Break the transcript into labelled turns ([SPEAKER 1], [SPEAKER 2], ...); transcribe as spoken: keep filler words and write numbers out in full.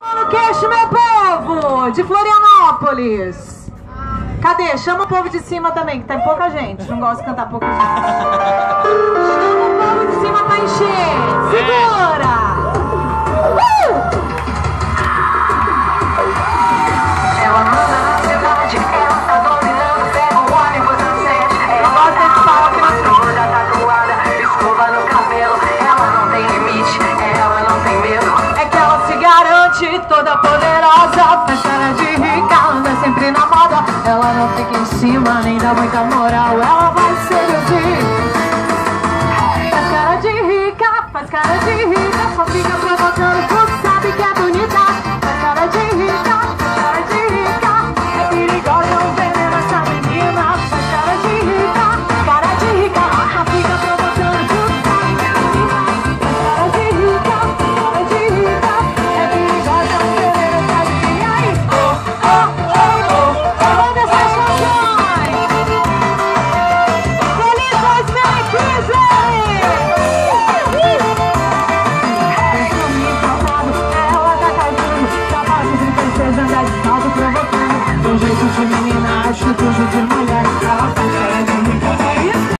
[SPEAKER 1] No queixo, meu povo, de Florianópolis. Cadê? Chama o povo de cima também, que tem pouca gente. Não gosto de cantar pouca gente. Chama o povo de cima pra encher. Segura! Uh! Ela manda na cidade, ela tá dominando, pega o ônibus na sede. Eu gosto desse pau aqui na toda tatuada, escova no cabelo. Ela não tem limite, ela não tem medo. É que ela se garante toda poderosa, faz cara de rica, anda sempre na moda. Ela não fica em cima, nem dá muita moral. Ela vai seduzir. Faz cara de rica, faz cara de rica, só fica provocando, tu sabe que é bonita. Faz cara de rica, faz cara de rica, é perigosa, é um veneno essa menina. Faz cara de rica, cara de rica, só fica provocando, tu sabe que é bonita. Faz cara de rica, cara de rica, é perigosa, é um veneno essa menina. Aí, oh, oh, oh, oh, oh, manda essas canções. Feliz dois mil e quinze! Ela tá caindo, capaz de princesa, andar de salto provocando. Um jeito de menina.